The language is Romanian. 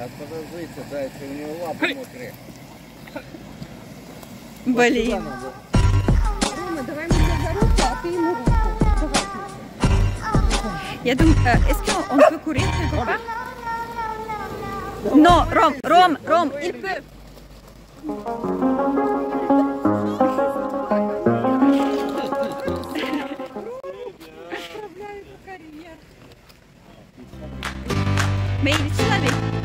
подождите, дайте, у него лапы мокрые. Блин. Рома, давай мы тебя за руку, а ты ему руку. Давай. Я думаю, est-ce qu'on peut courir quelque part? Non, Rome, il peut. Mais il est sur la vie.